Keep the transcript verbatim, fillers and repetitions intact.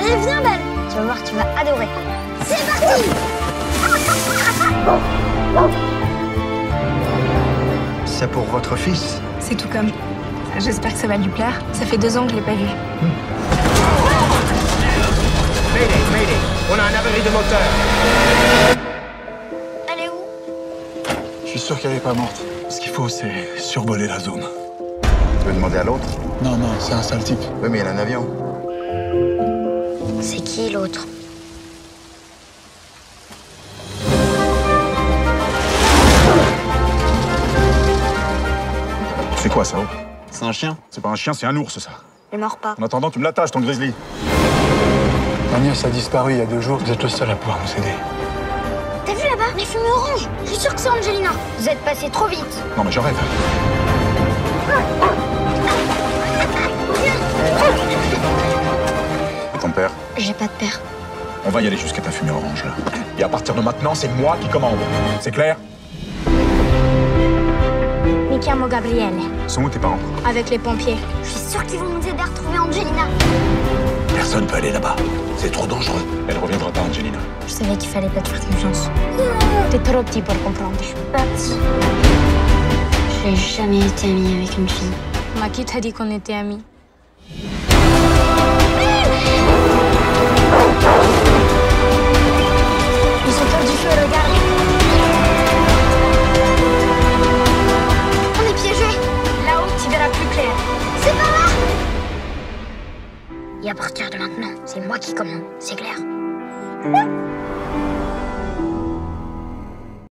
Allez, viens, Belle. Tu vas voir, tu vas adorer. C'est parti. C'est pour votre fils? C'est tout comme. J'espère que ça va lui plaire. Ça fait deux ans que je l'ai pas vu. Hmm. Mayday, Mayday, on a un avarie de moteur. Elle est où? Je suis sûr qu'elle est pas morte. Ce qu'il faut, c'est survoler la zone. Tu veux demander à l'autre? Non, non, c'est un sale type. Oui, mais il y a un avion. C'est qui l'autre? C'est quoi ça? C'est un chien. C'est pas un chien, c'est un ours, ça. Ne mord pas. En attendant, tu me l'attaches, ton grizzly. Ma nièce a disparu il y a deux jours. Vous êtes le seul à pouvoir nous aider. T'as vu là-bas? Les fumées oranges. Je suis sûre que c'est Angelina. Vous êtes passé trop vite. Non, mais je rêve. Et ton père? J'ai pas de père. On va y aller jusqu'à ta fumée orange, là. Et à partir de maintenant, c'est moi qui commande. C'est clair? Mi chiamo Gabriele. Sont où tes parents? Avec les pompiers. Je suis sûre qu'ils vont nous aider à retrouver Angelina. Personne peut aller là-bas. C'est trop dangereux. Elle reviendra pas, Angelina. Je savais qu'il fallait pas te faire confiance. T'es trop petit pour comprendre. Je suis pas petit. J'ai jamais été amie avec une fille. Maki t'a dit qu'on était amis.